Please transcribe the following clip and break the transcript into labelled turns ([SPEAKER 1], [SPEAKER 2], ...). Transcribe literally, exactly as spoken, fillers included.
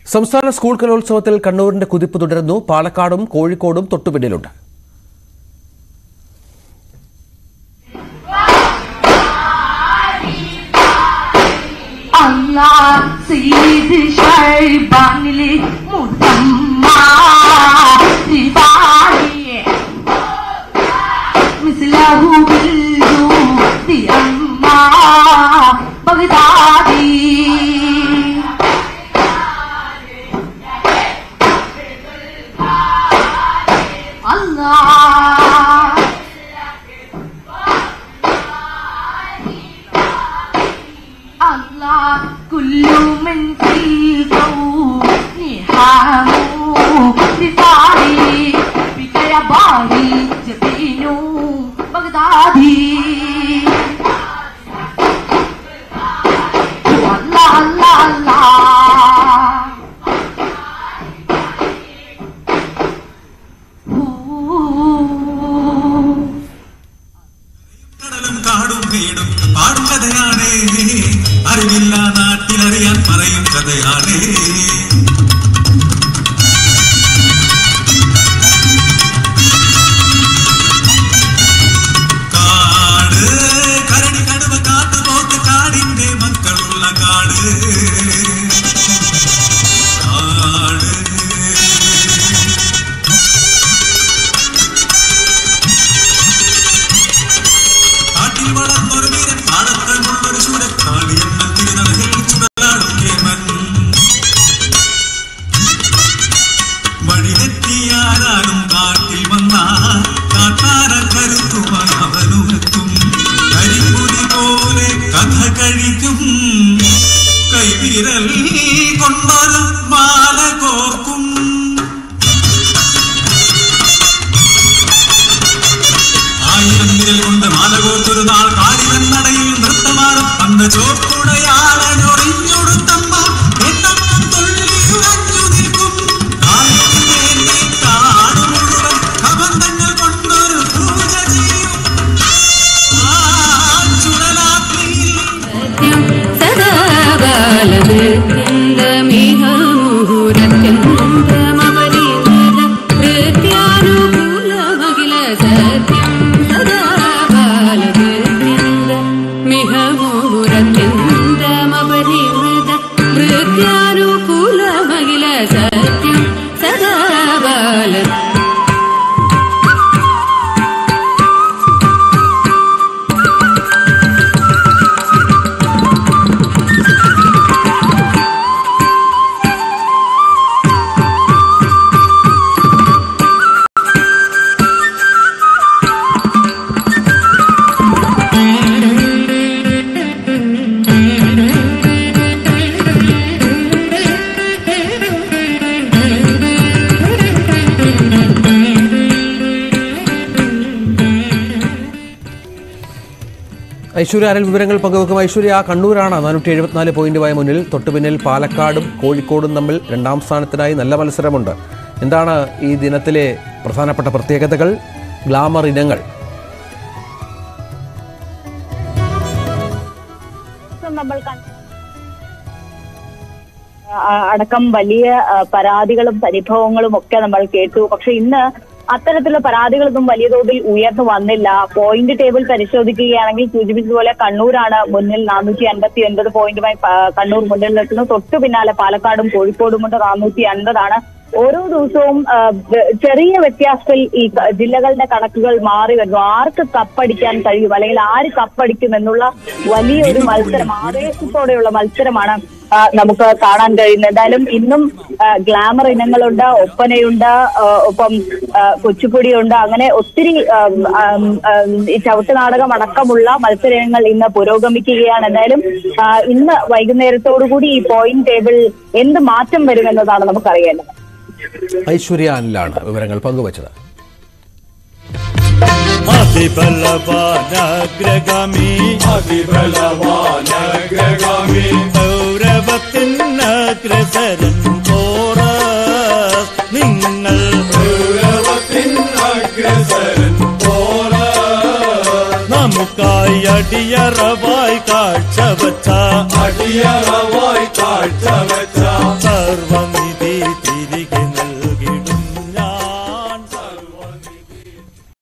[SPEAKER 1] സംസ്ഥാന സ്കൂൾ കലോത്സവത്തിൽ കണ്ണൂരിന്റെ കുതിപ്പ് തുടരുന്നു. പാലക്കാടും കോഴിക്കോടും തൊട്ടുപിന്നിലുണ്ട്.
[SPEAKER 2] അറിവില്ല നാട്ടിലറിയാൻ പറയും കഥയാണ്. കാട് കരടി കടുവ കാട്ടുപോത്ത് കാടിന്റെ മക്കളുള്ള കാട് കാട് കാട്ടിൽ വളർന്നൊരു വീരൻ പാടത്തമുള്ളൊരു ശൂരൻ കാളിയെന്ന തിരുനടകിൽ ചുടലാടും കേമൻ. വഴിതെറ്റിയാരാലും കാട്ടിൽ വന്നാൽ കാട്ടാന കരുത്തുമായി അവനുമെത്തും. കരിപ്പുലി പോലെ കഥ കഴിക്കും കൈവിരൽ കൊണ്ടൊരു മാല കോർക്കും. ആയിരം വിരൽ കൊണ്ട് മാല കോർത്തൊരു നാൾ കാടിവൻ നടയിൽ നൃത്തമാടും. അന്ന് ചോപ്പുടയാളനൊറിഞ്ഞൊടുത്തമ്മ എണ്ണപ്പം തുള്ളിയുറഞ്ഞു നിൽക്കും. കാടു മുഴുവൻ കബന്ധങ്ങൾ കൊണ്ടൊരു പൂജ ചെയ്യും. ആ ചുടലാത്രിയിൽ
[SPEAKER 1] ഐശ്വര്യ അരൽ വിവരങ്ങൾ പങ്കുവെക്കും. ഐശ്വര്യ, കണ്ണൂരാണ് നാനൂറ്റി എഴുപത്തിനാല് പോയിന്റുമായി മുന്നിൽ. തൊട്ടുപിന്നിൽ പാലക്കാടും കോഴിക്കോടും തമ്മിൽ രണ്ടാം സ്ഥാനത്തിനായി നല്ല മത്സരമുണ്ട്. എന്താണ് ഈ ദിനത്തിലെ പ്രധാനപ്പെട്ട പ്രത്യേകതകൾ, ഗ്ലാമർ ഇനങ്ങൾ?
[SPEAKER 3] അടക്കം വലിയ പരാതികളും പരിഭവങ്ങളും ഒക്കെ നമ്മൾ കേട്ടു. പക്ഷെ ഇന്ന് അത്തരത്തിലുള്ള പരാതികളൊന്നും വലിയ തോതിൽ ഉയർന്നു വന്നില്ല. പോയിന്റ് ടേബിൾ പരിശോധിക്കുകയാണെങ്കിൽ സൂചിപ്പിച്ചതുപോലെ കണ്ണൂരാണ് മുന്നിൽ. നാനൂറ്റി അൻപത്തി ഒൻപത് പോയിന്റുമായി കണ്ണൂർ മുന്നിൽ നിൽക്കുന്നു. തൊട്ടു പിന്നാലെ പാലക്കാടും കോഴിക്കോടുമുണ്ട്. നാനൂറ്റി അൻപതാണ്. ഓരോ ദിവസവും ചെറിയ വ്യത്യാസത്തിൽ ഈ ജില്ലകളുടെ കണക്കുകൾ മാറി വരുന്നു. ആർക്ക് കപ്പടിക്കാൻ കഴിയും, അല്ലെങ്കിൽ ആര് കപ്പടിക്കും എന്നുള്ള വലിയൊരു മത്സരം, ആവേശത്തോടെയുള്ള മത്സരമാണ് നമുക്ക് കാണാൻ കഴിയുന്നത്. എന്തായാലും ഇന്നും ഗ്ലാമർ ഇനങ്ങളുണ്ട്, ഒപ്പനയുണ്ട്, ഒപ്പം കൊച്ചുപൊടിയുണ്ട്. അങ്ങനെ ഒത്തിരി ഈ ചവിട്ടുനാടകം അടക്കമുള്ള മത്സരങ്ങൾ ഇന്ന് പുരോഗമിക്കുകയാണ്. എന്തായാലും ഇന്ന് വൈകുന്നേരത്തോടുകൂടി ഈ പോയിന്റ് ടേബിൾ എന്ത് മാറ്റം വരുമെന്നതാണ് നമുക്കറിയേണ്ടത്.
[SPEAKER 1] ഐശ്വര്യ അനിലാണ് വിവരങ്ങൾ പങ്കുവച്ചത്.
[SPEAKER 4] അതിബലവാനഗ്രഗാമി അതിബലവാനഗ്രഗാമി ഗൗരവത്തിനഗ്രസരൻ പോറസ് നിങ്ങൾ ഗൗരവത്തിനഗ്രസരൻ പോറസ് നമുക്കായി അടിയറവായി കാഴ്ച വച്ച അടിയറവായി കാഴ്ച വച്ച